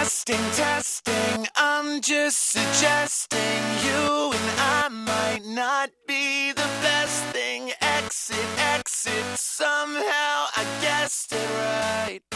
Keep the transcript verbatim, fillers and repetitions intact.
Testing, testing, I'm just suggesting you and I might not be the best thing. Exit, exit, somehow I guessed it right.